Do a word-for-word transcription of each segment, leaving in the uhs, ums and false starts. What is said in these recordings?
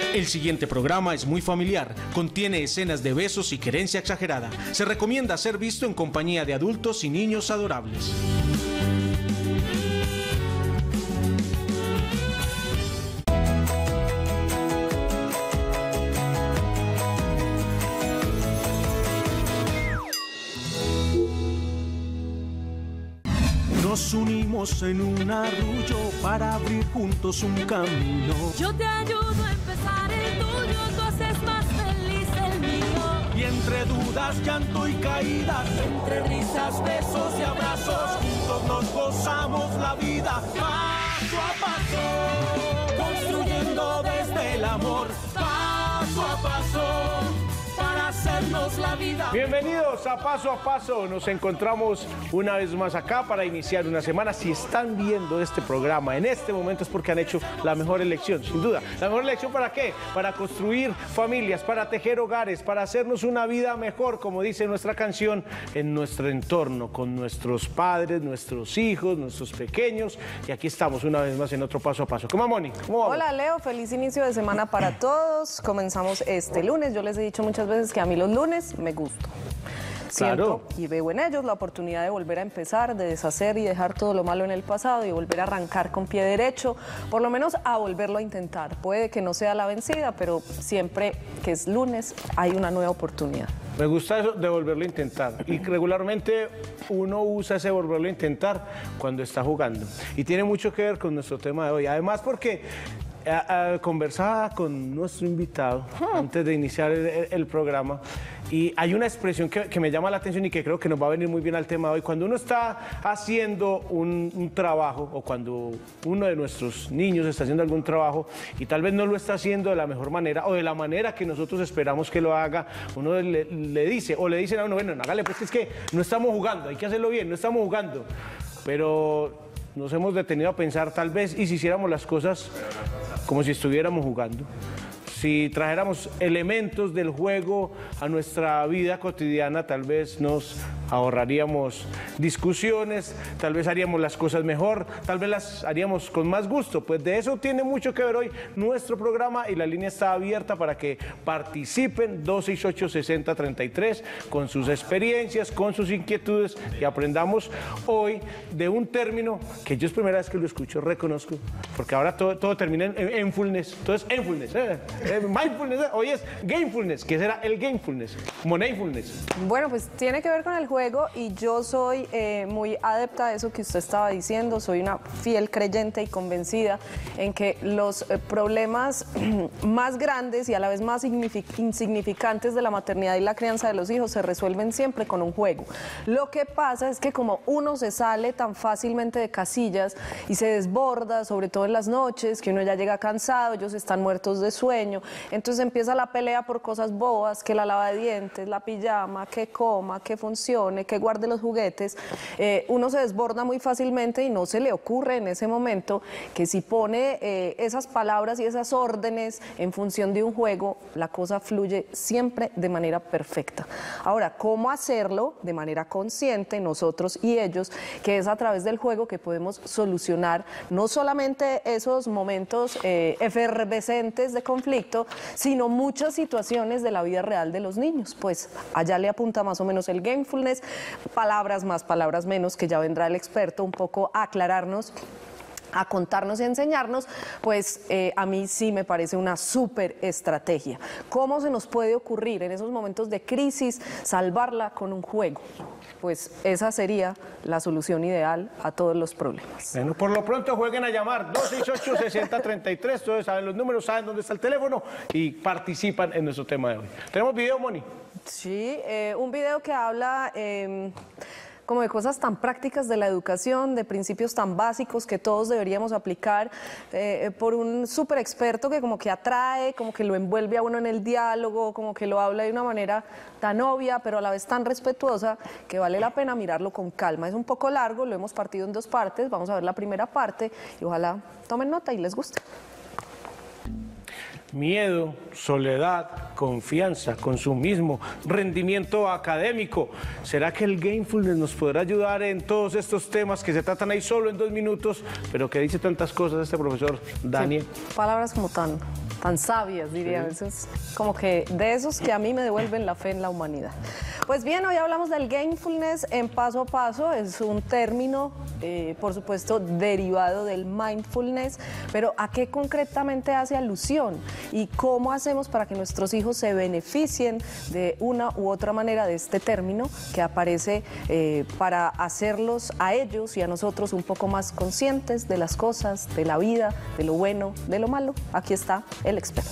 El siguiente programa es muy familiar, contiene escenas de besos y querencia exagerada. Se recomienda ser visto en compañía de adultos y niños adorables. Nos unimos en un arrullo para abrir juntos un camino. Yo te ayudo a empezar el tuyo, tú haces más feliz el mío. Y entre dudas, llanto y caídas, entre risas, besos y abrazos, juntos nos gozamos la vida paso a paso, construyendo desde el amor paso a paso. La vida. Bienvenidos a Paso a Paso, nos encontramos una vez más acá para iniciar una semana. Si están viendo este programa en este momento es porque han hecho la mejor elección, sin duda. ¿La mejor elección para qué? Para construir familias, para tejer hogares, para hacernos una vida mejor, como dice nuestra canción, en nuestro entorno, con nuestros padres, nuestros hijos, nuestros pequeños. Y aquí estamos una vez más en otro Paso a Paso. ¿Cómo va, Moni? ¿Cómo vamos? Hola, Leo, feliz inicio de semana para todos. Comenzamos este lunes. Yo les he dicho muchas veces que a mí los lunes me gusto. Siento Claro. y veo en ellos la oportunidad de volver a empezar, de deshacer y dejar todo lo malo en el pasado y volver a arrancar con pie derecho, por lo menos a volverlo a intentar. Puede que no sea la vencida, pero siempre que es lunes hay una nueva oportunidad. Me gusta eso de volverlo a intentar, y regularmente uno usa ese volverlo a intentar cuando está jugando, y tiene mucho que ver con nuestro tema de hoy, además porque eh, eh, conversaba con nuestro invitado hmm. antes de iniciar el, el, el programa, y hay una expresión que, que me llama la atención y que creo que nos va a venir muy bien al tema de hoy. Cuando uno está haciendo un, un trabajo, o cuando uno de nuestros niños está haciendo algún trabajo y tal vez no lo está haciendo de la mejor manera o de la manera que nosotros esperamos que lo haga, uno le, le dice, o le dicen a uno, bueno, hágale, pues es que no estamos jugando, hay que hacerlo bien, no estamos jugando. Pero nos hemos detenido a pensar tal vez, y si hiciéramos las cosas como si estuviéramos jugando. Si trajéramos elementos del juego a nuestra vida cotidiana, tal vez nos ahorraríamos discusiones, tal vez haríamos las cosas mejor, tal vez las haríamos con más gusto. Pues de eso tiene mucho que ver hoy nuestro programa, y la línea está abierta para que participen, dos seis ocho, seis cero tres tres, con sus experiencias, con sus inquietudes, y aprendamos hoy de un término que yo es primera vez que lo escucho, reconozco, porque ahora todo, todo termina en, en, en fullness, todo es enfulness, ¿eh? Mindfulness, hoy es gamefulness. ¿Qué será el gamefulness? Moneyfulness. Bueno, pues tiene que ver con el juego, y yo soy eh, muy adepta a eso que usted estaba diciendo. Soy una fiel creyente y convencida en que los eh, problemas más grandes y a la vez más insignificantes de la maternidad y la crianza de los hijos se resuelven siempre con un juego. Lo que pasa es que como uno se sale tan fácilmente de casillas y se desborda, sobre todo en las noches, que uno ya llega cansado, ellos están muertos de sueño, entonces empieza la pelea por cosas bobas, que la lava de dientes, la pijama, que coma, que funcione, que guarde los juguetes. Eh, uno se desborda muy fácilmente y no se le ocurre en ese momento que si pone eh, esas palabras y esas órdenes en función de un juego, la cosa fluye siempre de manera perfecta. Ahora, ¿cómo hacerlo de manera consciente nosotros y ellos? Que es a través del juego que podemos solucionar no solamente esos momentos eh, efervescentes de conflicto, sino muchas situaciones de la vida real de los niños. Pues allá le apunta más o menos el gamefulness, palabras más, palabras menos, que ya vendrá el experto un poco a aclararnos, a contarnos y a enseñarnos. Pues eh, a mí sí me parece una súper estrategia. ¿Cómo se nos puede ocurrir en esos momentos de crisis salvarla con un juego? Pues esa sería la solución ideal a todos los problemas. Bueno, por lo pronto jueguen a llamar dos seis ocho, seis cero tres tres, todos saben los números, saben dónde está el teléfono y participan en nuestro tema de hoy. ¿Tenemos video, Moni? Sí, eh, un video que habla Eh, como de cosas tan prácticas de la educación, de principios tan básicos que todos deberíamos aplicar, eh, por un súper experto que como que atrae, como que lo envuelve a uno en el diálogo, como que lo habla de una manera tan obvia, pero a la vez tan respetuosa, que vale la pena mirarlo con calma. Es un poco largo, lo hemos partido en dos partes, vamos a ver la primera parte y ojalá tomen nota y les guste. Miedo, soledad, confianza, consumismo, rendimiento académico. ¿Será que el gamefulness nos podrá ayudar en todos estos temas que se tratan ahí solo en dos minutos, pero que dice tantas cosas este profesor Daniel? Sí, palabras como tan tan sabias, diría. Sí. Eso es como que de esos que a mí me devuelven la fe en la humanidad. Pues bien, hoy hablamos del Gamefulness en Paso a Paso. Es un término, eh, por supuesto, derivado del mindfulness, pero ¿a qué concretamente hace alusión? ¿Y cómo hacemos para que nuestros hijos se beneficien de una u otra manera de este término que aparece eh, para hacerlos a ellos y a nosotros un poco más conscientes de las cosas, de la vida, de lo bueno, de lo malo? Aquí está el experto.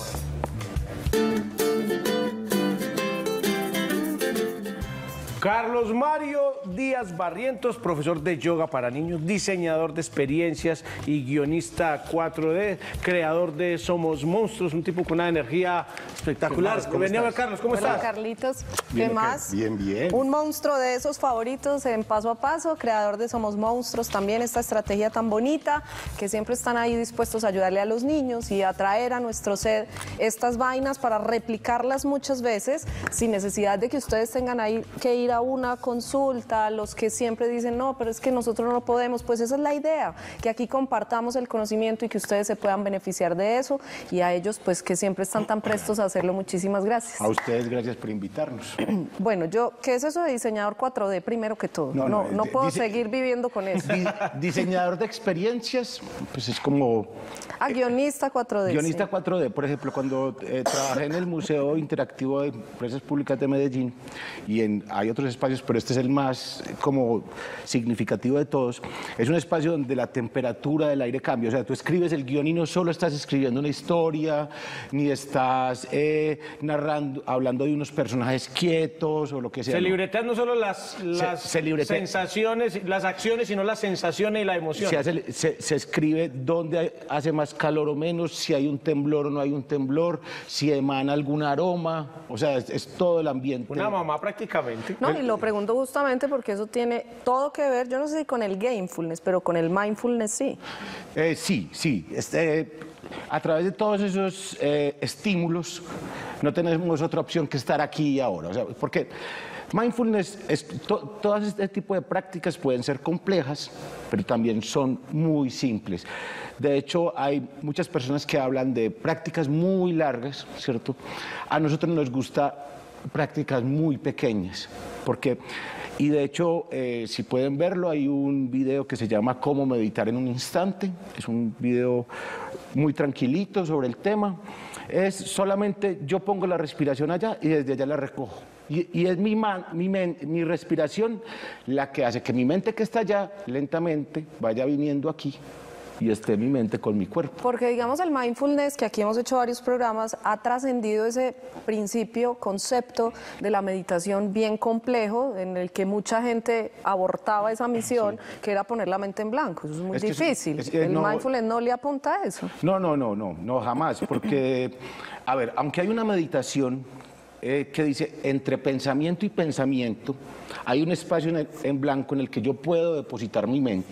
Carlos Mario Díaz Barrientos, profesor de yoga para niños, diseñador de experiencias y guionista cuatro D, creador de Somos Monstruos, un tipo con una energía espectacular. Bienvenido, Carlos, ¿cómo Hola, estás? Carlitos, Bien, ¿qué más? Bien, bien. Un monstruo de esos favoritos en Paso a Paso, creador de Somos Monstruos, también esta estrategia tan bonita, que siempre están ahí dispuestos a ayudarle a los niños y a traer a nuestro ser estas vainas para replicarlas muchas veces, sin necesidad de que ustedes tengan ahí que ir a una consulta, los que siempre dicen, no, pero es que nosotros no podemos. Pues esa es la idea, que aquí compartamos el conocimiento y que ustedes se puedan beneficiar de eso, y a ellos, pues, que siempre están tan prestos a hacerlo. Muchísimas gracias. A ustedes, gracias por invitarnos. Bueno, yo, ¿qué es eso de diseñador cuatro D primero que todo? No, no, no, no di- puedo dice- seguir viviendo con eso. Di- diseñador de experiencias, pues es como Ah, guionista cuatro D. guionista sí. cuatro D. Por ejemplo, cuando eh, trabajé en el Museo Interactivo de Empresas Públicas de Medellín, y en, hay otros espacios, pero este es el más eh, como significativo de todos, es un espacio donde la temperatura del aire cambia. O sea, tú escribes el guión y no solo estás escribiendo una historia, ni estás eh, narrando, hablando de unos personajes quietos o lo que sea. Se no. libretean no solo las, las se libretea. sensaciones, las acciones, sino las sensaciones y la emoción. Se, hace- se- se escribe dónde hay- hace más calor o menos, si hay un temblor o no hay un temblor, si emana algún aroma, o sea, es, es todo el ambiente. Una mamá prácticamente. No, y lo pregunto justamente porque eso tiene todo que ver, yo no sé si con el gamefulness, pero con el mindfulness sí. Eh, sí, sí. Este, a través de todos esos eh, estímulos, no tenemos otra opción que estar aquí y ahora. O sea, porque mindfulness, es, to- todas este tipo de prácticas pueden ser complejas, pero también son muy simples. De hecho, hay muchas personas que hablan de prácticas muy largas, ¿cierto? A nosotros nos gusta prácticas muy pequeñas, porque, y de hecho, eh, si pueden verlo, hay un video que se llama Cómo meditar en un instante, es un video muy tranquilito sobre el tema, es solamente yo pongo la respiración allá y desde allá la recojo. Y, y es mi, man- mi, men- mi respiración la que hace que mi mente que está allá lentamente vaya viniendo aquí y esté mi mente con mi cuerpo. Porque digamos el mindfulness, que aquí hemos hecho varios programas, ha trascendido ese principio, concepto de la meditación bien complejo, en el que mucha gente abortaba esa misión, que era poner la mente en blanco. Eso es muy Es que es- difícil. es- eh, el no- mindfulness no le apunta a eso. No, no, no, no, no, jamás, porque, a ver, aunque hay una meditación eh, que dice entre pensamiento y pensamiento, hay un espacio en, el- en blanco en el que yo puedo depositar mi mente.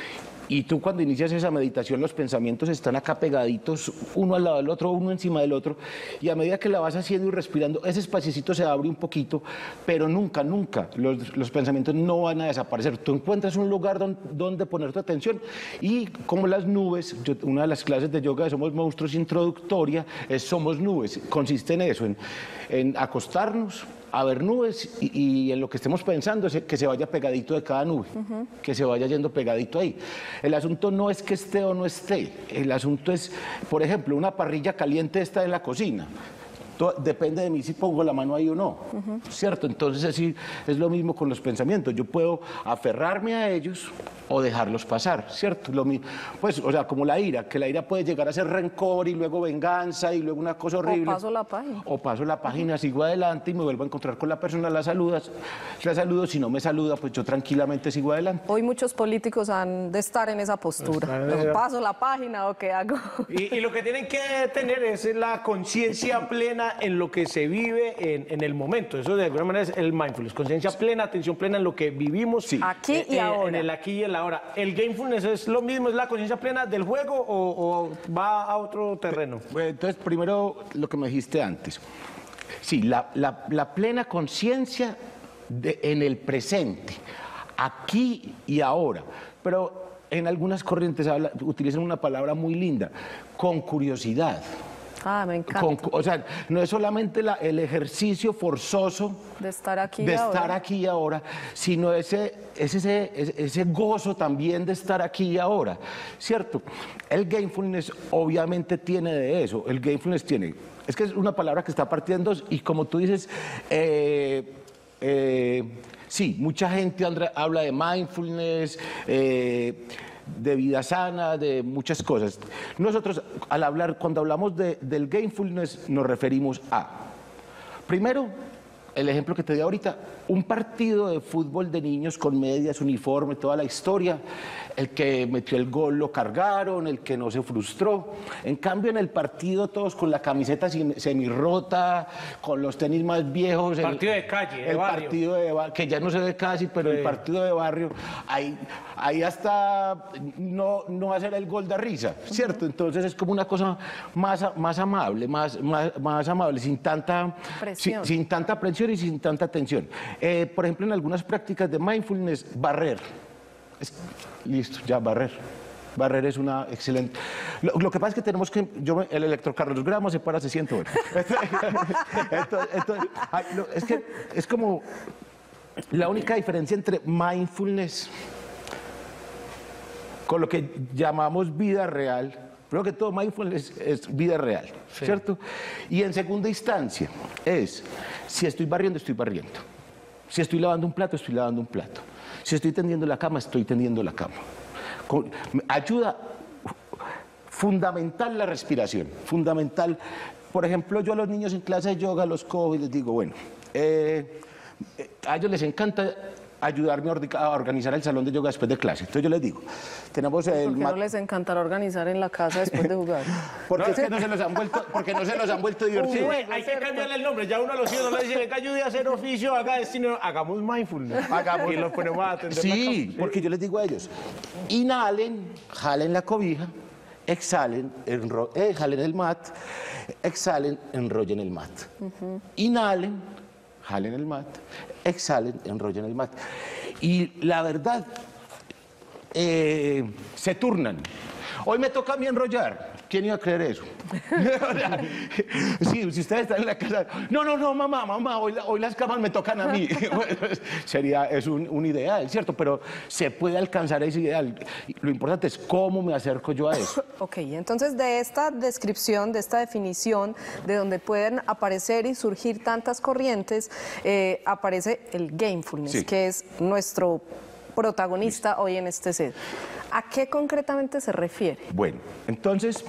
Y tú cuando inicias esa meditación, los pensamientos están acá pegaditos, uno al lado del otro, uno encima del otro, y a medida que la vas haciendo y respirando, ese espaciecito se abre un poquito, pero nunca, nunca, los, los pensamientos no van a desaparecer. Tú encuentras un lugar don- donde poner tu atención, y como las nubes, yo- una de las clases de yoga de Somos Monstruos introductoria es Somos Nubes, consiste en eso, en, en acostarnos, a ver nubes y, y en lo que estemos pensando es que se vaya pegadito de cada nube, que se vaya yendo pegadito ahí. El asunto no es que esté o no esté, el asunto es, por ejemplo, una parrilla caliente está en la cocina. To- Depende de mí si pongo la mano ahí o no, ¿cierto? Entonces así es lo mismo con los pensamientos. Yo puedo aferrarme a ellos o dejarlos pasar, ¿cierto? Lo mi- pues, o sea, como la ira, que la ira puede llegar a ser rencor y luego venganza y luego una cosa horrible. paso la página. O paso la página, sigo adelante y me vuelvo a encontrar con la persona, la saludas, la saludo, si no me saluda, pues yo tranquilamente sigo adelante. Hoy muchos políticos han de estar en esa postura. Los paso la página o qué hago. Y, y lo que tienen que tener es la conciencia plena en lo que se vive en, en el momento. Eso de alguna manera es el mindfulness. Conciencia plena, atención plena en lo que vivimos. Aquí y eh, ahora. En el aquí y el ahora. ¿El gamefulness es lo mismo, es la conciencia plena del juego o, o va a otro terreno? Bueno, entonces, primero lo que me dijiste antes. Sí, la, la- la plena conciencia de- en el presente, aquí y ahora. Pero en algunas corrientes habla- utilizan una palabra muy linda, con curiosidad. Ah, me encanta. Con- o sea, no es solamente la- el ejercicio forzoso De estar aquí de y ahora. estar aquí y ahora, sino ese, es ese, ese, ese gozo también de estar aquí y ahora, ¿cierto? El gamefulness obviamente tiene de eso, el gamefulness tiene, es que es una palabra que está partiendo en dos, y como tú dices, eh, eh, sí, mucha gente andra- habla de mindfulness, eh, de vida sana, de muchas cosas. Nosotros, al hablar, cuando hablamos de, del gamefulness, nos referimos a, primero, el ejemplo que te di ahorita, un partido de fútbol de niños con medias, uniforme, toda la historia. El que metió el gol lo cargaron, el que no se frustró. En cambio, en el partido todos con la camiseta sem- semirrota, con los tenis más viejos. el- Partido de calle, de el barrio. partido de ba- que ya no se ve casi, pero el partido de barrio, ahí, ahí hasta no, no hacer el gol de risa, ¿cierto? Entonces es como una cosa más, a- más amable, más, más, más amable, sin tanta Presión. sin- sin tanta presión y sin tanta tensión. Eh, por ejemplo, en algunas prácticas de mindfulness, barrer. Es- listo, ya, barrer. Barrer es una excelente. Lo, lo que pasa es que tenemos que. Yo, me- el electrocardiograma se para, se siente bueno. Entonces, entonces, ay, lo- es que es como la única diferencia entre mindfulness con lo que llamamos vida real. Primero que todo, mindfulness es vida real, ¿cierto? Y en segunda instancia es, si estoy barriendo, estoy barriendo. Si estoy lavando un plato, estoy lavando un plato. Si estoy tendiendo la cama, estoy tendiendo la cama. Con- me ayuda fundamental la respiración, fundamental. Por ejemplo, yo a los niños en clase de yoga los cojo y les digo, bueno, eh, eh, a ellos les encanta ayudarme a ordi- a organizar el salón de yoga después de clase. Entonces yo les digo, tenemos el... ¿Por qué ma- no les encantará organizar en la casa después de jugar? porque es que no se los han vuelto, porque no se los han vuelto Sí, divertidos. güey, hay que cambiarle el nombre. Ya uno a los hijos no le dice, venga, ayude a hacer oficio, haga destino, hagamos mindfulness. Hagamos- Y los ponemos a atender Sí, la cama. porque yo les digo a ellos, inhalen, jalen la cobija, exhalen, enro- eh, jalen el mat, exhalen, enrollen el mat. Inhalen, jalen el mat, exhalen, enrollen el mat. Y la verdad, eh, se turnan. Hoy me toca a mí enrollar. ¿Quién iba a creer eso? Sí, si ustedes están en la casa, no, no, no, mamá, mamá, hoy, la- hoy las camas me tocan a mí. Bueno, sería, es un, un ideal, ¿cierto? Pero se puede alcanzar ese ideal. Lo importante es cómo me acerco yo a eso. Ok, entonces de esta descripción, de esta definición, de donde pueden aparecer y surgir tantas corrientes, eh, aparece el gamefulness, Sí. que es nuestro protagonista hoy en este set. ¿A qué concretamente se refiere? Bueno, entonces,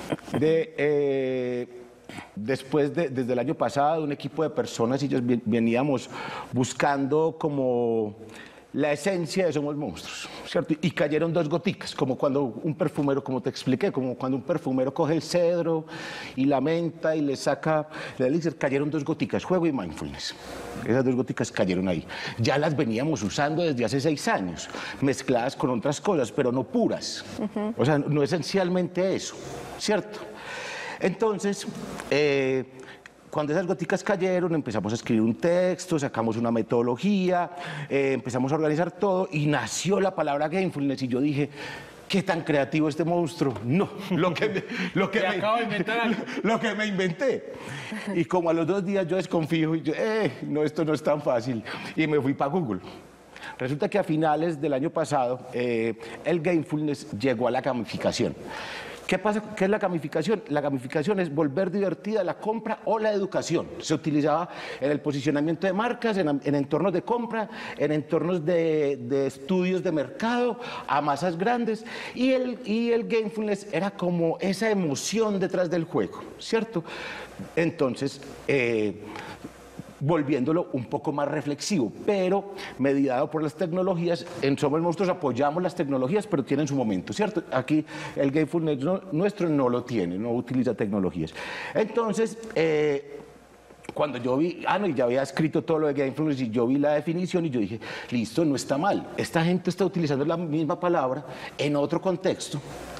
de, eh, después de, desde el año pasado, un equipo de personas y yo ven- veníamos buscando como la esencia de Somos Monstruos, ¿cierto? Y cayeron dos goticas, como cuando un perfumero, como te expliqué, como cuando un perfumero coge el cedro y la menta y le saca el elixir, cayeron dos goticas, juego y mindfulness. Esas dos goticas cayeron ahí. Ya las veníamos usando desde hace seis años, mezcladas con otras cosas, pero no puras. O sea, no esencialmente eso, ¿cierto? Entonces, eh, cuando esas goticas cayeron, empezamos a escribir un texto, sacamos una metodología, eh, empezamos a organizar todo y nació la palabra gamefulness y yo dije, ¿qué tan creativo este monstruo? No, lo que me, lo que Me me, acabo de inventar algo. lo que me inventé. Y como a los dos días yo desconfío y yo, eh, no, esto no es tan fácil. Y me fui para Google. Resulta que a finales del año pasado eh, el gamefulness llegó a la gamificación. ¿Qué pasa? ¿Qué es la gamificación? La gamificación es volver divertida la compra o la educación. Se utilizaba en el posicionamiento de marcas, en, en entornos de compra, en entornos de, de estudios de mercado, a masas grandes. Y el, y el gamefulness era como esa emoción detrás del juego, ¿cierto? Entonces, eh, volviéndolo un poco más reflexivo, pero mediado por las tecnologías. En Somos Monstruos apoyamos las tecnologías, pero tienen su momento, ¿cierto? Aquí el gamefulness no- nuestro no lo tiene, no utiliza tecnologías. Entonces, eh, cuando yo vi, ah, no, y ya había escrito todo lo de gamefulness y yo vi la definición y yo dije, listo, no está mal. Esta gente está utilizando la misma palabra en otro contexto.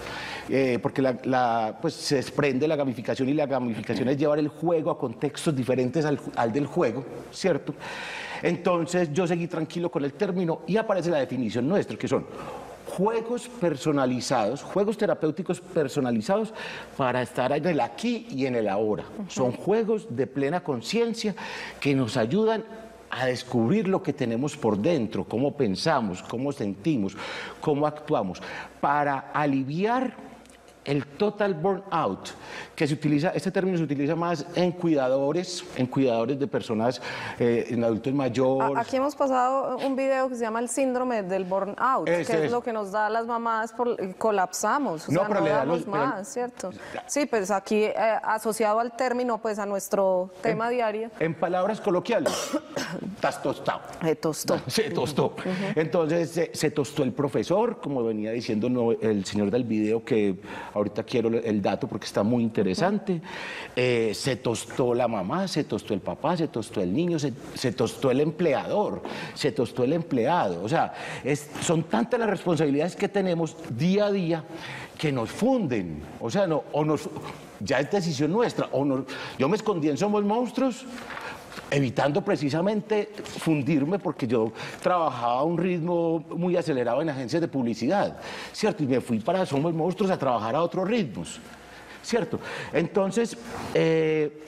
Eh, porque la, la, pues, se desprende la gamificación y la gamificación es llevar el juego a contextos diferentes al, al del juego, ¿cierto? Entonces yo seguí tranquilo con el término y aparece la definición nuestra, que son juegos personalizados, juegos terapéuticos personalizados para estar en el aquí y en el ahora. Uh-huh. Son juegos de plena conciencia que nos ayudan a descubrir lo que tenemos por dentro, cómo pensamos, cómo sentimos, cómo actuamos, para aliviar el total burnout, que se utiliza, este término se utiliza más en cuidadores, en cuidadores de personas, eh, en adultos mayores. Aquí hemos pasado un video que se llama el síndrome del burnout, Ese que es, es lo que nos da a las mamás, por, colapsamos, o no, sea, pero no le da damos los, más, pero, ¿cierto? Sí, pues aquí eh, asociado al término, pues a nuestro tema en, diario. En palabras coloquiales, estás tostado. Se tostó. Se tostó. Uh-huh. Entonces se, se tostó el profesor, como venía diciendo no, el señor del video, que ahorita quiero el dato porque está muy interesante. Eh, se tostó la mamá, se tostó el papá, se tostó el niño, se, se tostó el empleador, se tostó el empleado. O sea, es, son tantas las responsabilidades que tenemos día a día que nos funden. O sea, no, o nos, ya es decisión nuestra. O nos, yo me escondí en Somos Monstruos, evitando precisamente fundirme porque yo trabajaba a un ritmo muy acelerado en agencias de publicidad, ¿cierto? Y me fui para Somos Monstruos a trabajar a otros ritmos, ¿cierto? Entonces, eh,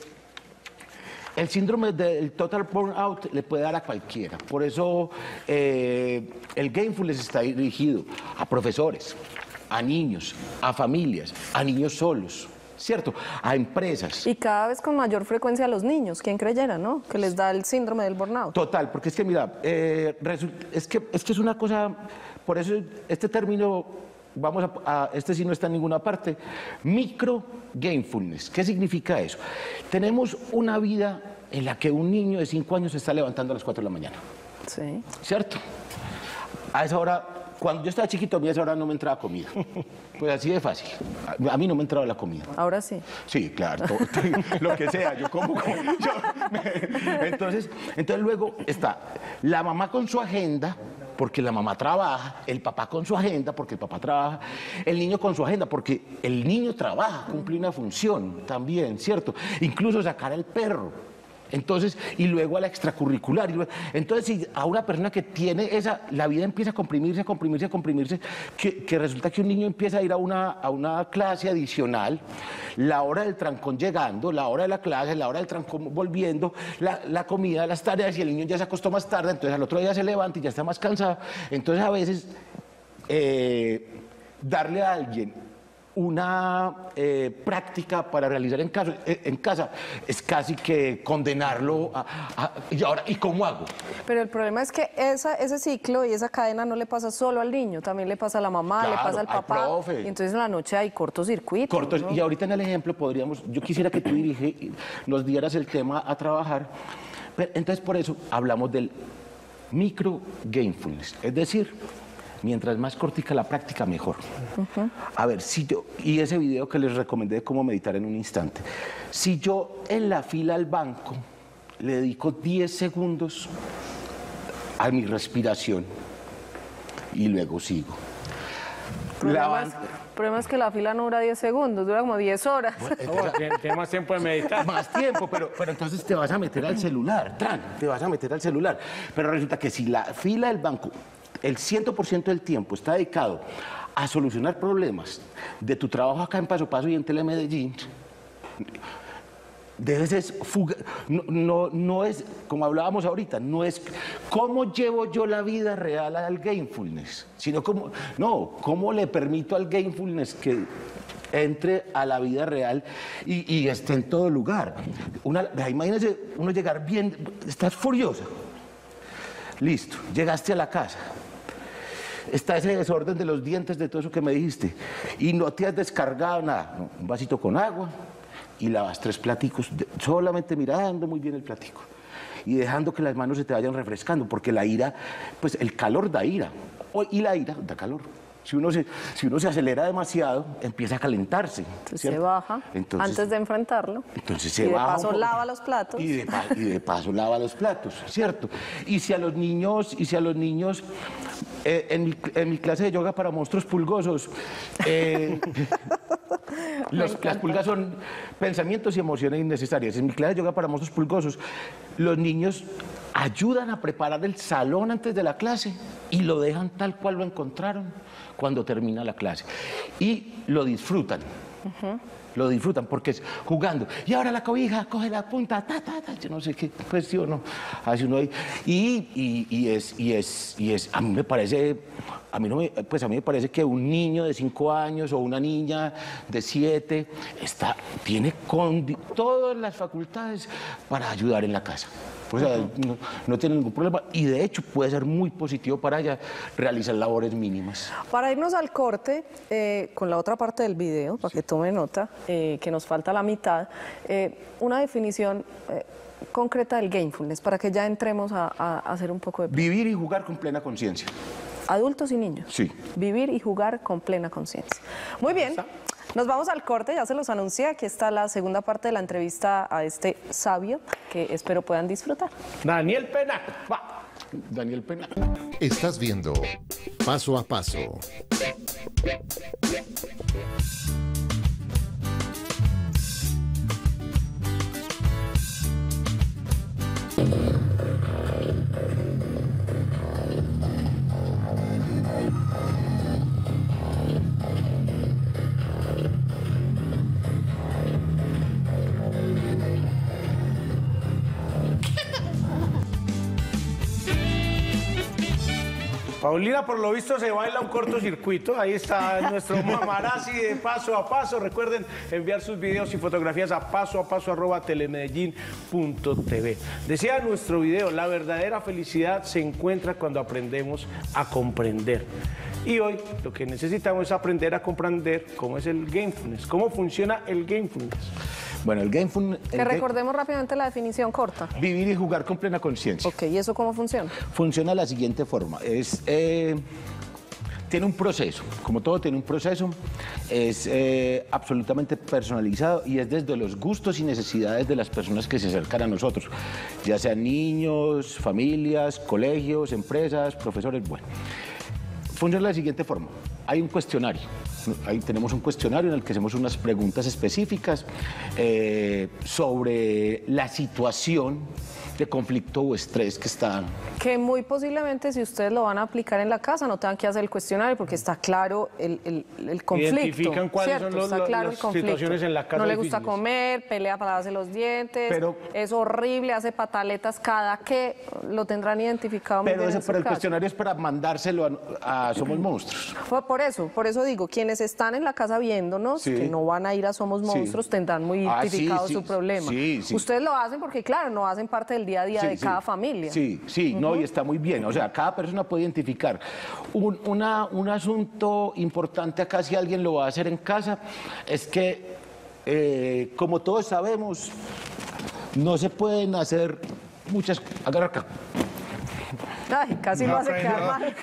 el síndrome del total burnout le puede dar a cualquiera. Por eso eh, el Gamefulness está dirigido a profesores, a niños, a familias, a niños solos, ¿cierto? A empresas. Y cada vez con mayor frecuencia a los niños, ¿quién creyera, no? Que les da el síndrome del burnout. Total, porque es que mira, eh, es, que, es que es una cosa, por eso este término, vamos a, a, este sí no está en ninguna parte, micro gamefulness. ¿Qué significa eso? Tenemos una vida en la que un niño de cinco años se está levantando a las cuatro de la mañana. Sí. ¿Cierto? A esa hora, cuando yo estaba chiquito, a mí a esa hora no me entraba comida. Pues así de fácil. A, a mí no me entraba la comida. Ahora sí. Sí, claro, todo, lo que sea, yo como, como yo, me, entonces, entonces luego está la mamá con su agenda, porque la mamá trabaja, el papá con su agenda, porque el papá trabaja, el niño con su agenda, porque el niño trabaja, cumple una función también, ¿cierto? Incluso sacar al perro. Entonces, y luego a la extracurricular. Y luego, entonces, si a una persona que tiene esa, la vida empieza a comprimirse, a comprimirse, a comprimirse, que, que resulta que un niño empieza a ir a una, a una clase adicional, la hora del trancón llegando, la hora de la clase, la hora del trancón volviendo, la, la comida, las tareas, y el niño ya se acostó más tarde, entonces al otro día se levanta y ya está más cansado. Entonces, a veces, eh, darle a alguien una eh, práctica para realizar en casa, en casa es casi que condenarlo a, a, y ahora, ¿y cómo hago? Pero el problema es que esa, ese ciclo y esa cadena no le pasa solo al niño, también le pasa a la mamá, Claro, le pasa al papá, al profe. y entonces en la noche hay cortocircuito. Cortos, ¿no? Y ahorita en el ejemplo podríamos, yo quisiera que tú dirige, nos dieras el tema a trabajar, pero, entonces por eso hablamos del micro gamefulness, es decir, mientras más cortica la práctica, mejor. Uh-huh. A ver, si yo, y ese video que les recomendé de cómo meditar en un instante, si yo en la fila al banco le dedico diez segundos a mi respiración y luego sigo. El La problema, es, el problema es que la fila no dura diez segundos, dura como diez horas. Oh, tiene más tiempo de meditar. Más tiempo, pero, pero entonces te vas a meter al celular, tran, te vas a meter al celular. Pero resulta que si la fila del banco, el cien por ciento del tiempo está dedicado a solucionar problemas de tu trabajo acá en Paso Paso y en Telemedellín, debe ser fuga, no, no, no es, como hablábamos ahorita, no es cómo llevo yo la vida real al gamefulness, sino cómo, no, cómo le permito al gamefulness que entre a la vida real y, y esté en todo lugar. Una, imagínese uno llegar bien, estás furiosa, listo, llegaste a la casa, está ese desorden de los dientes, de todo eso que me dijiste, y no te has descargado nada, no, un vasito con agua, y lavas tres platicos, solamente mirando muy bien el platico y dejando que las manos se te vayan refrescando, porque la ira, pues el calor da ira, y la ira da calor. Si uno se, si uno se acelera demasiado, empieza a calentarse. Entonces ¿cierto? se baja entonces, antes de enfrentarlo. Entonces se y de baja paso un poco, lava los platos. Y de, y de paso lava los platos, ¿cierto? Y si a los niños, y si a los niños, eh, en, mi, en mi clase de yoga para monstruos pulgosos, eh, los, las pulgas son pensamientos y emociones innecesarias. En mi clase de yoga para monstruos pulgosos, los niños ayudan a preparar el salón antes de la clase y lo dejan tal cual lo encontraron. cuando termina la clase. Y lo disfrutan. Uh-huh. Lo disfrutan porque es jugando. Y ahora la cobija, coge la punta, ta, ta, ta, yo no sé qué cuestión, hace uno ahí. Y, y, y, es, y, es, y es, a mí me parece, a mí, no me, pues a mí me parece que un niño de cinco años o una niña de siete está, tiene con, todas las facultades para ayudar en la casa. O sea, no, no tiene ningún problema y de hecho puede ser muy positivo para ella realizar labores mínimas. Para irnos al corte, eh, con la otra parte del video, para que tome nota, eh, que nos falta la mitad, eh, una definición eh, concreta del gamefulness, para que ya entremos a, a, a hacer un poco de... Vivir y jugar con plena conciencia. Adultos y niños. Sí. Vivir y jugar con plena conciencia. Muy bien. Nos vamos al corte, ya se los anuncié, aquí está la segunda parte de la entrevista a este sabio que espero puedan disfrutar. Daniel Pena. Va. Daniel Pena. Estás viendo Paso a Paso. Paulina, por lo visto, se baila un cortocircuito. Ahí está nuestro mamarazzi de Paso a Paso. Recuerden enviar sus videos y fotografías a paso a paso arroba telemedellín punto tv. Decía nuestro video, la verdadera felicidad se encuentra cuando aprendemos a comprender. Y hoy lo que necesitamos es aprender a comprender cómo es el gamefulness, cómo funciona el gamefulness. Bueno, el gamefulness... Que recordemos rápidamente la definición corta. Vivir y jugar con plena conciencia. Ok, ¿y eso cómo funciona? Funciona de la siguiente forma. Es, eh, tiene un proceso, como todo tiene un proceso, es eh, absolutamente personalizado y es desde los gustos y necesidades de las personas que se acercan a nosotros, ya sean niños, familias, colegios, empresas, profesores, bueno. Funciona de la siguiente forma. Hay un cuestionario. Ahí tenemos un cuestionario en el que hacemos unas preguntas específicas eh, sobre la situación de conflicto o estrés que están. Que muy posiblemente si ustedes lo van a aplicar en la casa no tengan que hacer el cuestionario porque está claro el, el, el conflicto. Identifican cuáles ¿cierto? son los, está claro las el conflicto. situaciones en la casa. No le gusta difíciles. comer, pelea para lavarse los dientes, Pero, es horrible, hace pataletas cada que lo tendrán identificado. Pero, muy bien ese, en su pero el casa. cuestionario es para mandárselo a, a Somos Monstruos. Por, por eso, por eso digo, quienes están en la casa viéndonos, Sí. que no van a ir a Somos Monstruos, Sí. tendrán muy Ah, identificado sí, su sí, problema. sí, sí. Ustedes lo hacen porque, claro, no hacen parte del día a día Sí, de sí. cada familia. Sí, sí, uh-huh. No, y está muy bien. O sea, cada persona puede identificar. Un, una, un asunto importante acá, si alguien lo va a hacer en casa, es que, eh, como todos sabemos, no se pueden hacer muchas... Agarra acá. Ay, casi No, lo hace pero quedar no. mal.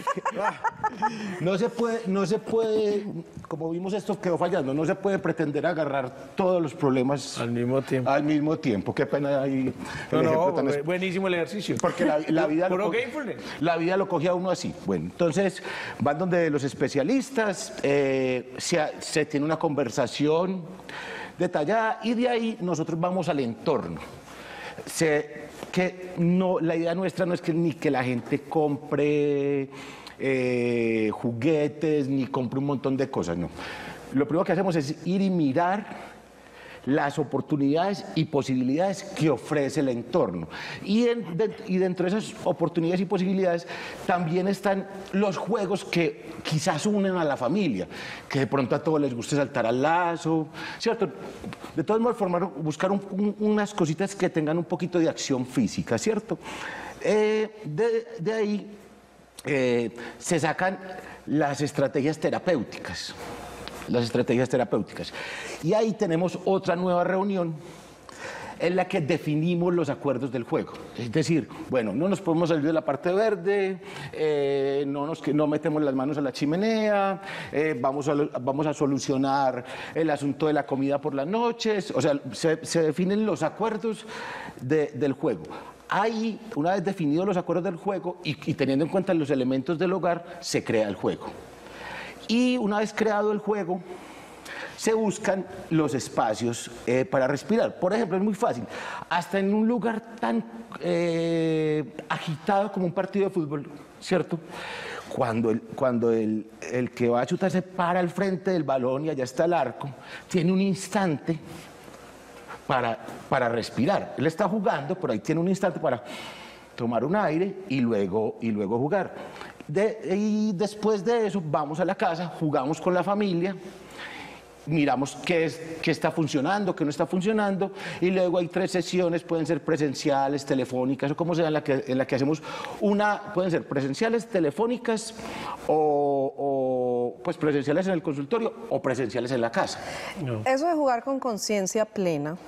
No se puede, no se puede, como vimos esto quedó fallando, no se puede pretender agarrar todos los problemas Al mismo tiempo. Al mismo tiempo. Qué pena ahí. No, el no, ejemplo tan bu- es- buenísimo el ejercicio. Porque la, la vida Puro lo, co- gamefulness. la vida lo cogía uno así. Bueno, entonces van donde los especialistas, eh, se, ha- se tiene una conversación detallada y de ahí nosotros vamos al entorno. Se, que no, la idea nuestra no es que ni que la gente compre eh, juguetes ni compre un montón de cosas, no. Lo primero que hacemos es ir y mirar las oportunidades y posibilidades que ofrece el entorno. Y, en- de- y dentro de esas oportunidades y posibilidades también están los juegos que quizás unen a la familia, que de pronto a todos les guste saltar al lazo, ¿cierto? De todas maneras, formar, buscar un- un- unas cositas que tengan un poquito de acción física, ¿cierto? Eh, de, de ahí eh, se sacan las estrategias terapéuticas. Las estrategias terapéuticas. Y ahí tenemos otra nueva reunión en la que definimos los acuerdos del juego. Es decir, bueno, no nos podemos salir de la parte verde, eh, no, nos, que no metemos las manos a la chimenea, eh, vamos, a, vamos a solucionar el asunto de la comida por las noches, o sea, se, se definen los acuerdos de- del juego. Ahí, una vez definidos los acuerdos del juego y, y teniendo en cuenta los elementos del hogar, se crea el juego. Y una vez creado el juego, se buscan los espacios eh, para respirar. Por ejemplo, es muy fácil. Hasta en un lugar tan eh, agitado como un partido de fútbol, ¿cierto? cuando, el, cuando el, el que va a chutar se para al frente del balón y allá está el arco, tiene un instante para, para respirar. Él está jugando, pero ahí tiene un instante para tomar un aire y luego, y luego jugar. De, y después de eso vamos a la casa, jugamos con la familia, miramos qué, es, qué está funcionando, qué no está funcionando, y luego hay tres sesiones, pueden ser presenciales, telefónicas, o como sea, en la que, en la que hacemos una, pueden ser presenciales, telefónicas, o, o pues presenciales en el consultorio, o presenciales en la casa. No. Eso de jugar con conciencia plena,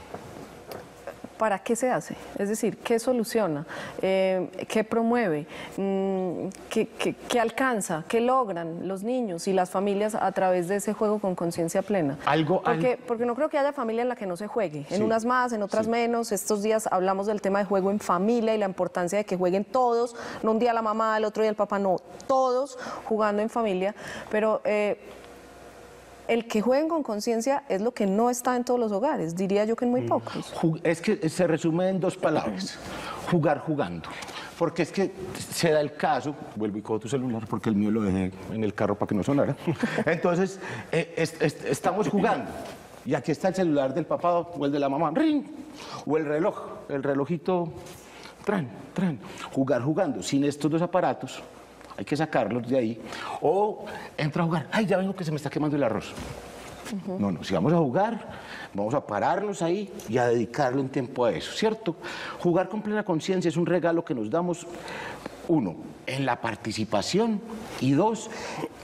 ¿para qué se hace? Es decir, ¿qué soluciona? Eh, ¿Qué promueve? Mm, ¿qué, qué, ¿Qué alcanza? ¿Qué logran los niños y las familias a través de ese juego con conciencia plena? Algo, porque, algo... porque no creo que haya familia en la que no se juegue. En sí. unas más, en otras sí. menos. Estos días hablamos del tema de juego en familia y la importancia de que jueguen todos. No un día la mamá, el otro día el papá, no. Todos jugando en familia. Pero... Eh, el que jueguen con conciencia es lo que no está en todos los hogares, diría yo que en muy pocos. Es que se resume en dos palabras, jugar jugando. Porque es que se da el caso, vuelvo y cojo tu celular porque el mío lo dejé en el carro para que no sonara. Entonces, eh, es, es, estamos jugando y aquí está el celular del papá o el de la mamá, ring, o el reloj, el relojito, tran, tran, jugar jugando. Sin estos dos aparatos, hay que sacarlos de ahí, o entra a jugar, ay, ya vengo que se me está quemando el arroz. Uh-huh. No, no, si vamos a jugar, vamos a pararnos ahí y a dedicarle un tiempo a eso, ¿cierto? Jugar con plena conciencia es un regalo que nos damos, uno, en la participación, y dos,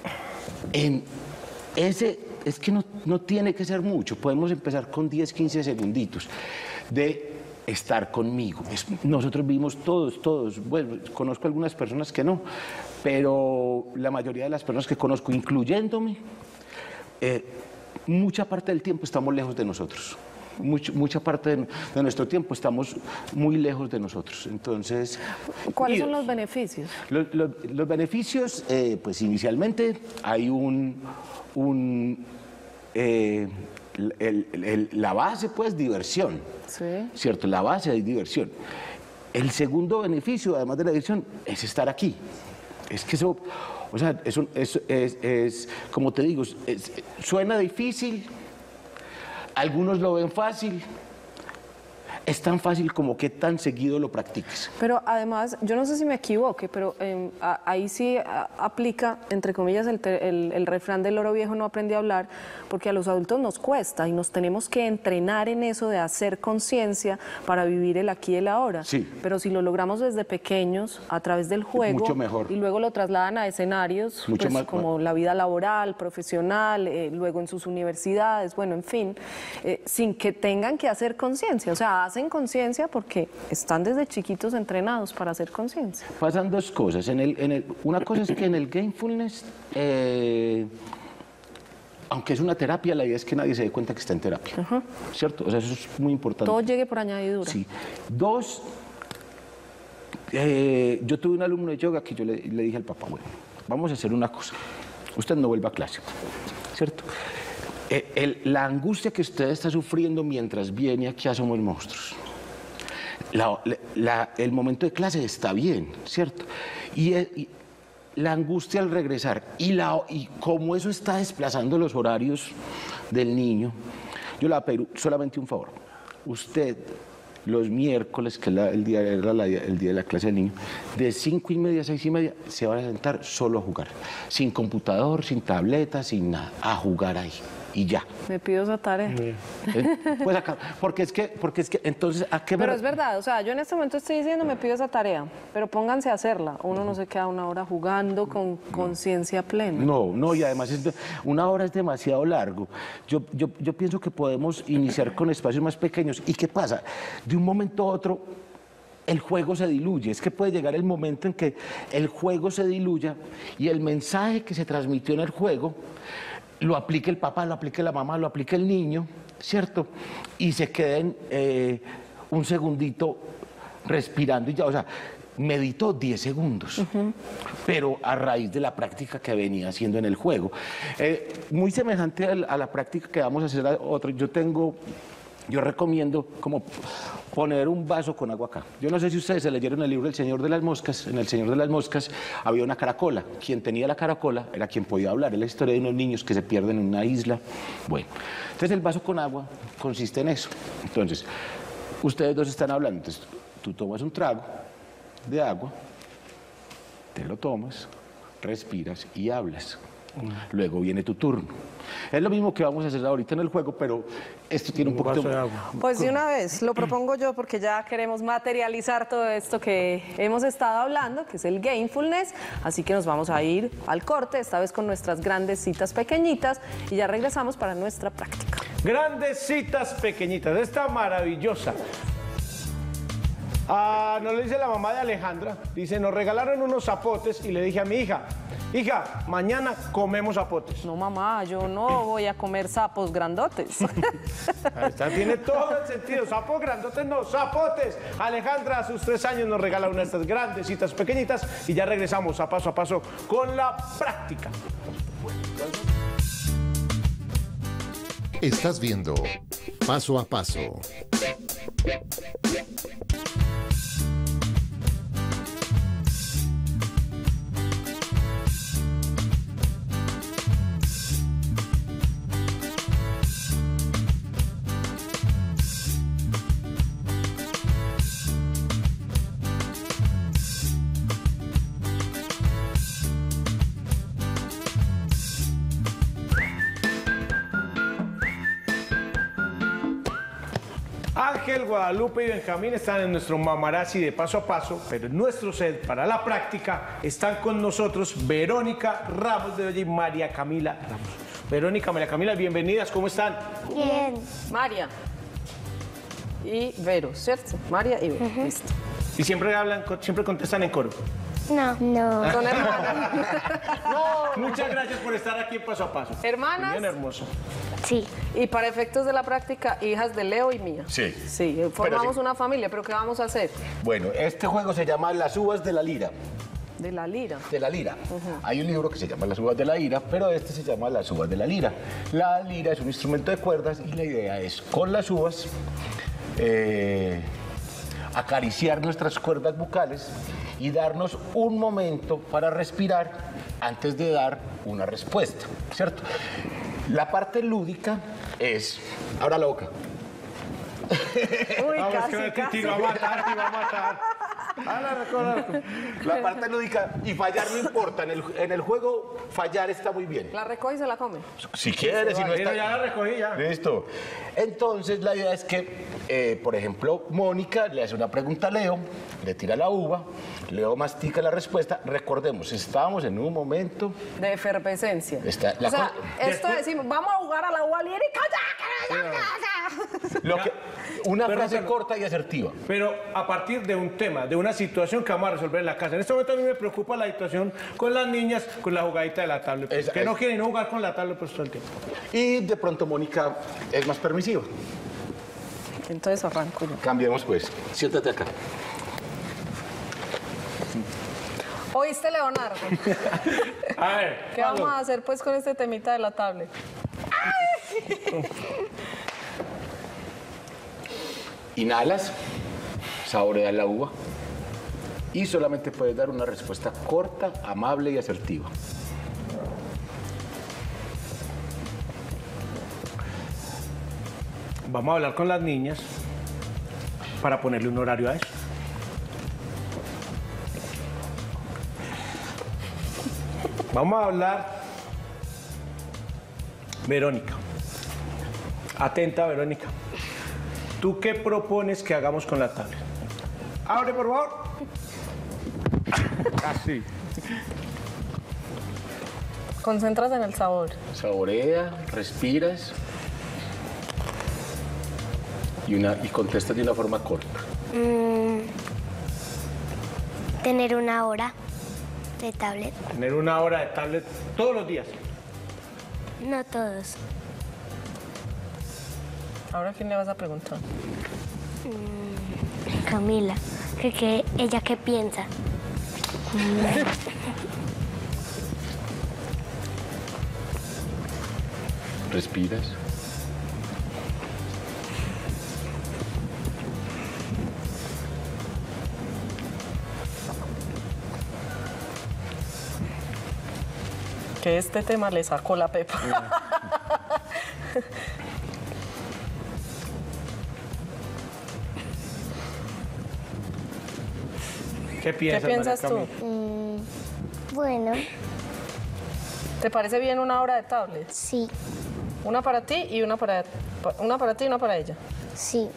en ese, es que no, no tiene que ser mucho, podemos empezar con diez, quince segunditos de estar conmigo. Es, nosotros vivimos todos, todos, bueno, conozco algunas personas que no, pero la mayoría de las personas que conozco, incluyéndome, eh, mucha parte del tiempo estamos lejos de nosotros. Much, mucha parte de, de nuestro tiempo estamos muy lejos de nosotros. Entonces, ¿cuáles y, son los beneficios? Los, los, los beneficios, eh, pues inicialmente hay un... un eh, El, el, la base, pues, diversión, sí. ¿Cierto? La base es diversión. El segundo beneficio, además de la diversión, es estar aquí. Es que eso, o sea, eso, eso es, es, como te digo, es, suena difícil, algunos lo ven fácil. Es tan fácil como que tan seguido lo practiques. Pero además, yo no sé si me equivoque, pero eh, a, ahí sí a, aplica, entre comillas, el, el, el refrán del loro viejo no aprendí a hablar, porque a los adultos nos cuesta y nos tenemos que entrenar en eso de hacer conciencia para vivir el aquí y el ahora. Sí. Pero si lo logramos desde pequeños, a través del juego, mucho mejor. Y luego lo trasladan a escenarios, mucho pues, más, como la vida laboral, profesional, eh, luego en sus universidades, bueno, en fin, eh, sin que tengan que hacer conciencia, o sea, hacen conciencia porque están desde chiquitos entrenados para hacer conciencia. Pasan dos cosas. En el, en el, una cosa es que en el Gamefulness, eh, aunque es una terapia, la idea es que nadie se dé cuenta que está en terapia. Uh-huh. ¿Cierto? O sea, eso es muy importante. Todo llegue por añadidura. Sí. Dos, eh, yo tuve un alumno de yoga que yo le, le dije al papá, bueno, vamos a hacer una cosa. Usted no vuelva a clase, ¿cierto? Eh, el, la angustia que usted está sufriendo mientras viene aquí a Somos Monstruos, la, la, el momento de clase está bien, ¿cierto? Y, y la angustia al regresar y, la, y como eso está desplazando los horarios del niño, yo le voy a pedir solamente un favor. Usted, los miércoles, que la, el día, era la, el día de la clase del niño, de cinco y media a seis y media, se van a sentar solo a jugar, sin computador, sin tableta, sin nada, a jugar ahí. Y ya. Me pido esa tarea. ¿Eh? Pues acá, porque es que, porque es que, entonces, ¿a qué me... Pero es verdad, o sea, yo en este momento estoy diciendo me pido esa tarea, pero pónganse a hacerla. Uno no se queda una hora jugando con conciencia plena. No, no, y además es de, una hora es demasiado largo. Yo, yo, yo pienso que podemos iniciar con espacios más pequeños. ¿Y qué pasa? De un momento a otro, el juego se diluye. Es que puede llegar el momento en que el juego se diluya y el mensaje que se transmitió en el juego lo aplique el papá, lo aplique la mamá, lo aplique el niño, ¿cierto? Y se queden eh, un segundito respirando y ya, o sea, meditó diez segundos, uh-huh. pero a raíz de la práctica que venía haciendo en el juego. Eh, muy semejante a la, a la práctica que vamos a hacer a otro. Yo tengo yo recomiendo como poner un vaso con agua acá. Yo no sé si ustedes se leyeron el libro El Señor de las Moscas. En El Señor de las Moscas había una caracola. Quien tenía la caracola era quien podía hablar. Es la historia de unos niños que se pierden en una isla. Bueno, entonces el vaso con agua consiste en eso. Entonces, ustedes dos están hablando. Entonces, tú tomas un trago de agua, te lo tomas, respiras y hablas. Luego viene tu turno. Es lo mismo que vamos a hacer ahorita en el juego, pero esto tiene un, un poquito... vaso de agua. Pues de una vez, lo propongo yo porque ya queremos materializar todo esto que hemos estado hablando, que es el Gamefulness, así que nos vamos a ir al corte, esta vez con nuestras grandes citas pequeñitas, y ya regresamos para nuestra práctica. Grandes citas pequeñitas, esta maravillosa. Ah, nos lo dice la mamá de Alejandra, dice, nos regalaron unos zapotes y le dije a mi hija, hija, mañana comemos zapotes. No, mamá, yo no voy a comer sapos grandotes. Ahí está, tiene todo el sentido, sapos grandotes no, zapotes. Alejandra a sus tres años nos regala una de estas grandes citas pequeñitas y ya regresamos a paso a paso con la práctica. Estás viendo Paso a Paso. Ángel, Guadalupe y Benjamín están en nuestro mamarazzi de paso a paso, pero en nuestro set para la práctica están con nosotros Verónica Ramos de Oye y María Camila Ramos. Verónica, María Camila, bienvenidas, ¿cómo están? Bien. María y Vero, ¿cierto? María y Vero, uh-huh. Listo. Y siempre hablan, siempre contestan en coro. No. No. Son hermanas. No. Muchas gracias por estar aquí en Paso a Paso. ¿Hermanas? Bien hermoso. Sí. Y para efectos de la práctica, hijas de Leo y mía. Sí. Sí, formamos sí. una familia, pero ¿qué vamos a hacer? Bueno, este juego se llama Las Uvas de la Lira. De la lira. De la lira. Uh-huh. Hay un libro que se llama Las Uvas de la Lira, pero este se llama Las Uvas de la Lira. La lira es un instrumento de cuerdas y la idea es, con las uvas, eh, acariciar nuestras cuerdas vocales y darnos un momento para respirar antes de dar una respuesta, ¿cierto? La parte lúdica es... Abra la boca. Uy, Vamos, casi, que casi. te va a matar, te va a matar. Ah, la recuerdo. La parte lúdica y fallar no importa. En el, en el juego, fallar está muy bien. La recoge y se la come. Si quieres, si no Mira, está... ya la recogí ya. Listo. Entonces, la idea es que, eh, por ejemplo, Mónica le hace una pregunta a Leo, le tira la uva, Leo mastica la respuesta. Recordemos, estábamos en un momento... De efervescencia. Está- la o sea, co- esto Después- decimos, vamos a jugar a la uva liera y calla, calla, calla. Lo que, una Pero, frase pero- corta y asertiva. Pero a partir de un tema, de una situación que vamos a resolver en la casa. En este momento a mí me preocupa la situación con las niñas, con la jugadita de la tablet. Esa- que no es- quieren jugar con la tablet pues todo el tiempo. Y de pronto Mónica es más permisiva. Entonces arranco yo. Cambiemos pues. Siéntate acá. ¿Oíste, Leonardo? A ver, ¿Qué Pablo. vamos a hacer pues con este temita de la tablet? Inhalas, saboreas la uva y solamente puedes dar una respuesta corta, amable y asertiva. Vamos a hablar con las niñas para ponerle un horario a eso. Vamos a hablar... Verónica. Atenta, Verónica. ¿Tú qué propones que hagamos con la tablet? Abre, por favor. Así. Concentras en el sabor. Saborea, respiras y, una, y contestas de una forma corta. Mm, tener una hora de tablet. Tener una hora de tablet todos los días. No todos. ¿Ahora a quién le vas a preguntar? Camila, que, que ella qué piensa. Respiras. que este tema le sacó la pepa. ¿Qué piensas, ¿Qué piensas María tú? Camila? Mm, bueno, ¿Te parece bien una hora de tablet? sí, Una para ti y una para, una para ti y una para ella. sí.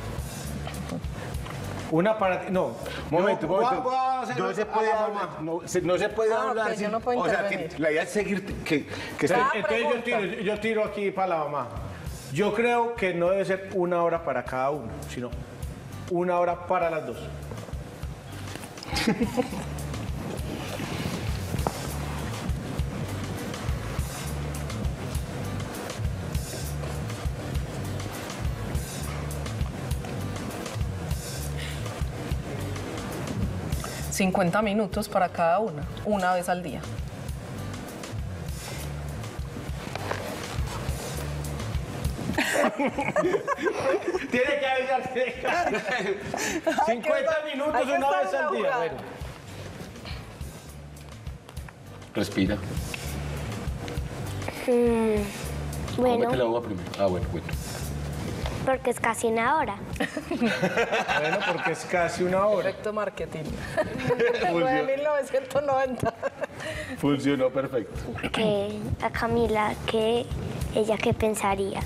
Una para ti. No, momento, No, momento. voy a hacer- No se puede ah, hablar. No, se, no se puede Ah, hablar. ok, yo sin- no puedo o sea, intervenir. que la idea es seguir que, que esté- Ah, Entonces yo pregunta. tiro, yo tiro aquí para la mamá. Yo creo que no debe ser una hora para cada uno, sino una hora para las dos. cincuenta minutos para cada una, una vez al día. Tiene que avisar, tiene que avisar. cincuenta minutos hay que una estar vez en la al día. jugada. Bueno. Respira. Bueno, Cómete la uva primero. Ah, bueno, bueno. porque es casi una hora. Bueno, porque es casi una hora. Perfecto marketing. nueve mil novecientos noventa. Funcionó perfecto. Que a Camila, que ella qué pensaría.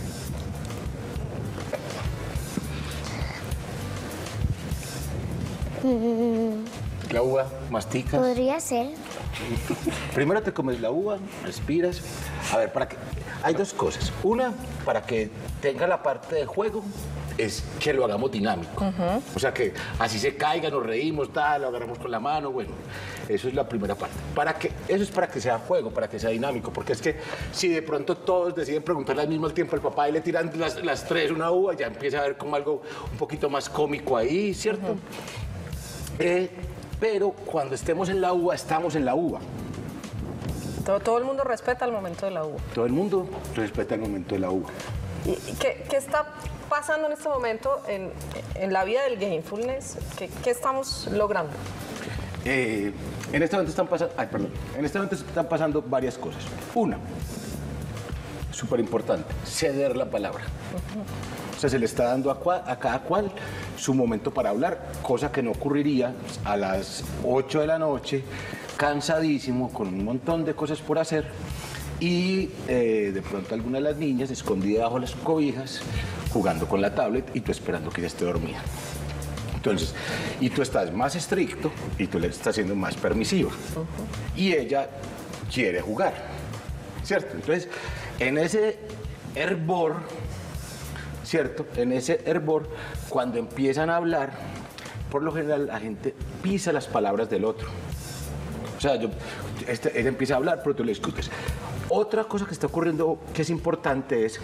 La uva, masticas. Podría ser. Primero te comes la uva, respiras. A ver, para que. Hay dos cosas. Una, para que tenga la parte de juego, es que lo hagamos dinámico. O sea, que así se caiga, nos reímos, tal, lo agarramos con la mano, bueno. Eso es la primera parte. Para que, eso es para que sea juego, para que sea dinámico. Porque es que si de pronto todos deciden preguntarle al mismo tiempo al papá y le tiran las, las tres una uva, ya empieza a ver como algo un poquito más cómico ahí, ¿cierto? Eh, pero cuando estemos en la uva, estamos en la uva. Todo, todo el mundo respeta el momento de la uva. Todo el mundo respeta el momento de la uva. ¿Y qué, qué está pasando en este momento en, en la vida del gamefulness? ¿Qué, qué estamos logrando? Eh, en este momento están pasando, ay, perdón, en este momento están pasando varias cosas. Una, súper importante, ceder la palabra. O sea, se le está dando a, cua- a cada cual su momento para hablar, cosa que no ocurriría a las ocho de la noche, cansadísimo, con un montón de cosas por hacer. Y eh, de pronto alguna de las niñas escondida bajo las cobijas, jugando con la tablet y tú esperando que ella esté dormida. Entonces, y tú estás más estricto y tú le estás siendo más permisiva. Y ella quiere jugar, ¿cierto? Entonces, en ese hervor, ¿cierto? En ese hervor, cuando empiezan a hablar, por lo general la gente pisa las palabras del otro. O sea, yo, este, él empieza a hablar, pero tú le discutes. Otra cosa que está ocurriendo que es importante es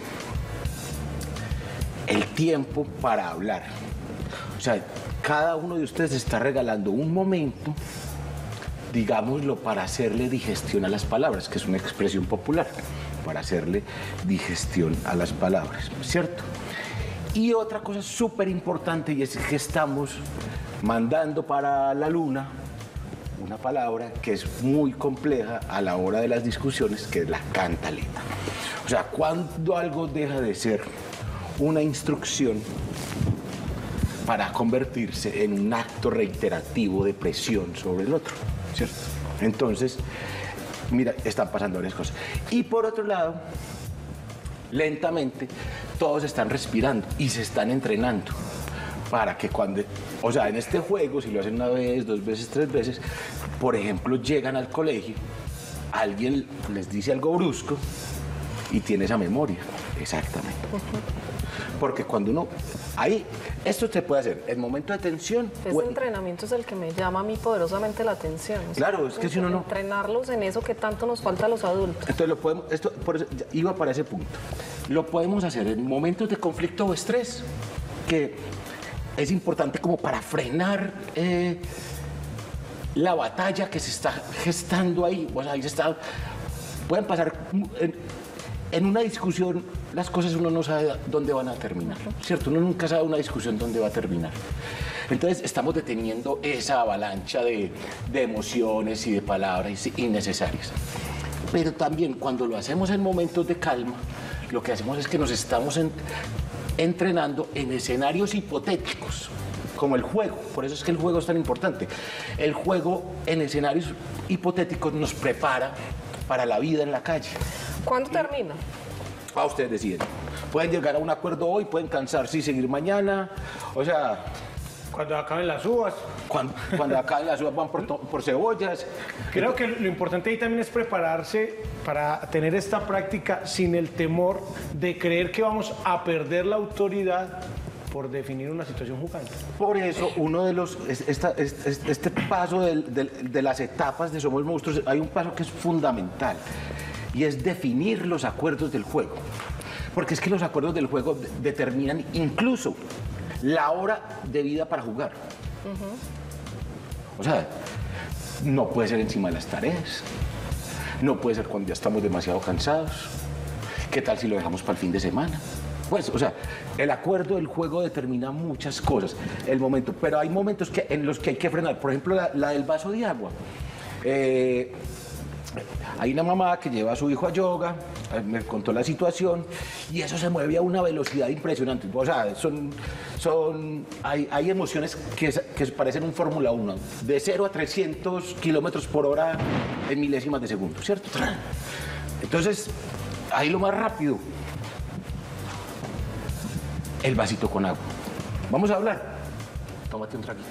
el tiempo para hablar. O sea, cada uno de ustedes está regalando un momento, digámoslo, para hacerle digestión a las palabras, que es una expresión popular, para hacerle digestión a las palabras, ¿cierto? Y otra cosa súper importante, y es que estamos mandando para la luna una palabra que es muy compleja a la hora de las discusiones, que es la cantaleta. O sea, cuando algo deja de ser una instrucción para convertirse en un acto reiterativo de presión sobre el otro, ¿cierto? Entonces, mira, están pasando varias cosas. Y por otro lado, lentamente, todos están respirando y se están entrenando para que cuando, o sea, en este juego, si lo hacen una vez, dos veces, tres veces, por ejemplo, llegan al colegio, alguien les dice algo brusco y tiene esa memoria, exactamente. Porque cuando uno, ahí, esto se puede hacer, en momento de tensión. Ese bueno, entrenamiento es el que me llama a mí poderosamente la atención. O sea, Claro, es que si uno no- Entrenarlos en eso que tanto nos falta a los adultos. Entonces lo podemos, esto, por eso ya iba para ese punto. Lo podemos hacer en momentos de conflicto o estrés, que es importante como para frenar eh, la batalla que se está gestando ahí. O sea, ahí se está, pueden pasar en, en una discusión, las cosas uno no sabe dónde van a terminar, ¿cierto? Uno nunca sabe una discusión dónde va a terminar. Entonces estamos deteniendo esa avalancha de, de emociones y de palabras innecesarias. Pero también cuando lo hacemos en momentos de calma, lo que hacemos es que nos estamos en- entrenando en escenarios hipotéticos, como el juego. Por eso es que el juego es tan importante. El juego en escenarios hipotéticos nos prepara para la vida en la calle. ¿Cuándo termina? Ah, ustedes deciden. Pueden llegar a un acuerdo hoy, pueden cansarse y seguir mañana. O sea, Cuando acaben las uvas. cuando, cuando acá las uvas van por, to- por cebollas. Creo que lo importante ahí también es prepararse para tener esta práctica sin el temor de creer que vamos a perder la autoridad por definir una situación jugando. Por eso, uno de los, es- esta- es- es- este paso del- del- de las etapas de Somos Monstruos, hay un paso que es fundamental y es definir los acuerdos del juego. Porque es que los acuerdos del juego de- determinan incluso la hora de vida para jugar. O sea, no puede ser encima de las tareas, no puede ser cuando ya estamos demasiado cansados. ¿Qué tal si lo dejamos para el fin de semana? Pues, o sea, el acuerdo del juego determina muchas cosas, el momento, pero hay momentos que, en los que hay que frenar. Por ejemplo, la, la del vaso de agua. Eh, hay una mamá que lleva a su hijo a yoga, eh, me contó la situación, y eso se mueve a una velocidad impresionante. O sea, son, son, hay, hay emociones que, es- que parecen un Fórmula uno, de cero a trescientos kilómetros por hora en milésimas de segundo, ¿cierto? Entonces, ahí lo más rápido, el vasito con agua. Vamos a hablar. Tómate un traguito.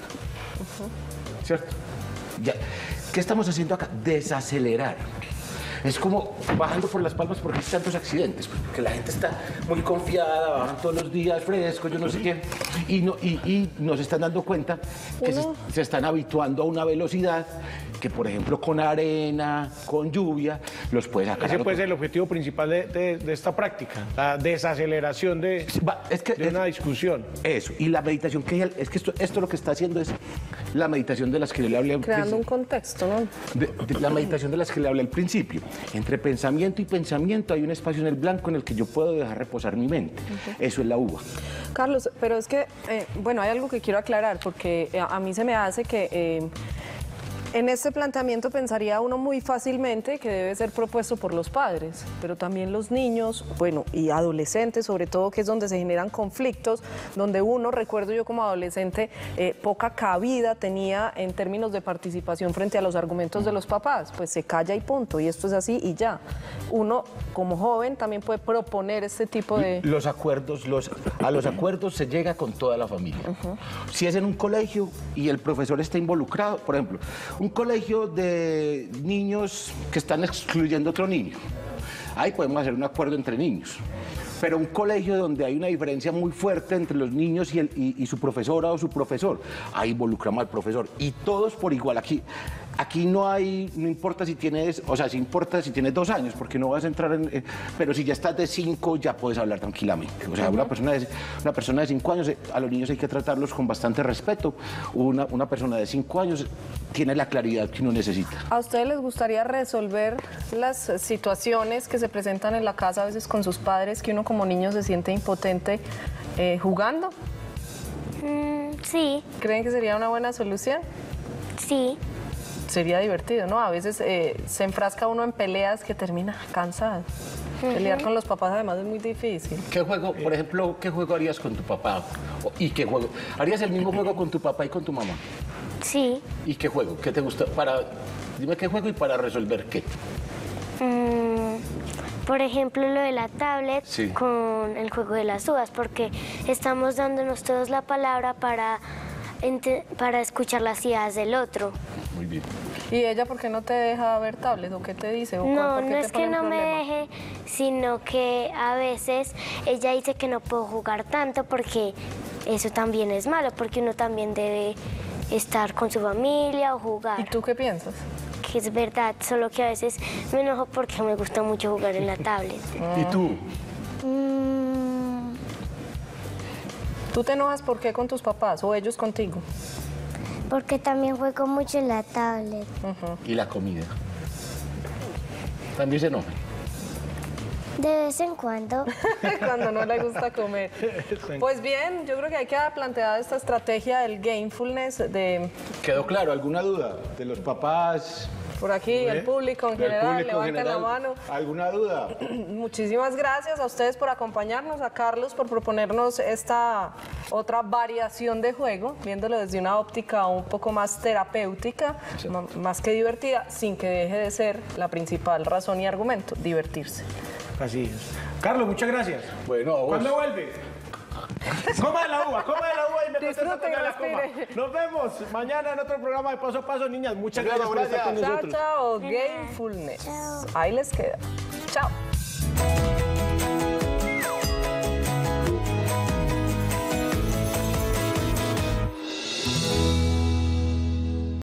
¿Cierto? Ya. ¿Qué estamos haciendo acá? Desacelerar. Es como bajando por las palmas porque hay tantos accidentes, porque la gente está muy confiada, bajan todos los días frescos, yo no sé qué, y, no, y, y nos están dando cuenta que se, se están habituando a una velocidad que, por ejemplo, con arena, con lluvia, los puede sacar. Ese al puede otro- ser el objetivo principal de, de- de esta práctica, la desaceleración de, Va, es que de es- una discusión. Eso, y la meditación, que ella- es que esto, esto lo que está haciendo es la meditación de las que yo le hablé al Creando un principio. contexto, ¿no? De- de la meditación de las que le hablé al principio. Entre pensamiento y pensamiento hay un espacio en el blanco en el que yo puedo dejar reposar mi mente. Eso es la uva. Carlos, pero es que, eh, bueno, hay algo que quiero aclarar, porque eh, a mí se me hace que eh, en este planteamiento pensaría uno muy fácilmente que debe ser propuesto por los padres, pero también los niños, bueno, y adolescentes sobre todo, que es donde se generan conflictos, donde uno, recuerdo yo como adolescente, eh, poca cabida tenía en términos de participación frente a los argumentos de los papás, pues se calla y punto, y esto es así y ya. Uno, como joven, también puede proponer este tipo de... Los acuerdos, los, a los acuerdos se llega con toda la familia. Si es en un colegio y el profesor está involucrado, por ejemplo, un colegio de niños que están excluyendo a otro niño, ahí podemos hacer un acuerdo entre niños. Pero un colegio donde hay una diferencia muy fuerte entre los niños y, el- y- y su profesora o su profesor, ahí involucramos al profesor. Y todos por igual. Aquí, aquí no hay, no importa si tienes, o sea, sí importa si tienes dos años, porque no vas a entrar en... eh, pero si ya estás de cinco, ya puedes hablar tranquilamente. O sea, una persona de, una persona de cinco años, eh, a los niños hay que tratarlos con bastante respeto. Una, una persona de cinco años tiene la claridad que uno necesita. ¿A ustedes les gustaría resolver las eh, situaciones que se presentan en la casa a veces con sus padres, que uno como niño se siente impotente eh, jugando? Mm, sí, ¿Creen que sería una buena solución? sí. Sería divertido, ¿no? A veces eh, se enfrasca uno en peleas que termina cansado. Pelear con los papás además es muy difícil. ¿Qué juego, por ejemplo, qué juego harías con tu papá? O- ¿Y qué juego? ¿Harías el mismo juego con tu papá y con tu mamá? Sí. ¿Y qué juego? ¿Qué te gusta? Para, dime qué juego y para resolver qué. Mm, por ejemplo, lo de la tablet Sí. con el juego de las uvas, porque estamos dándonos todos la palabra para, ente- para escuchar las ideas del otro. Muy bien. ¿Y ella por qué no te deja ver tablet o qué te dice? ¿O cuál- No, por qué no te es que pone el no me problema? deje, sino que a veces ella dice que no puedo jugar tanto porque eso también es malo, porque uno también debe estar con su familia o ¿Y jugar. tú qué piensas? Que es verdad, solo que a veces me enojo porque me gusta mucho jugar en la tablet. ¿Y tú? Mm, ¿Tú te enojas por qué con tus papás o ellos contigo? Porque también juego mucho en la tablet. Y la comida. También se enoja. De vez en cuando. Cuando no le gusta comer. Pues bien, yo creo que hay que plantear esta estrategia del gamefulness, de ¿Quedó claro? ¿Alguna duda de los papás? Por aquí, el público en Del general, público en levanten la general. mano. ¿Alguna duda? Muchísimas gracias a ustedes por acompañarnos, a Carlos por proponernos esta otra variación de juego, viéndolo desde una óptica un poco más terapéutica, Sí. m- más que divertida, sin que deje de ser la principal razón y argumento, divertirse. Así es. Carlos, muchas gracias. Bueno, a vos. ¿Cuándo vuelve? Coma de la uva, coma de la uva y me contesta Disfrute y cuando la coma. respire. Nos vemos mañana en otro programa de Paso a Paso, niñas. Muchas gracias por estar con Chao, nosotros. chao, Gamefulness. Ahí les queda. Chao.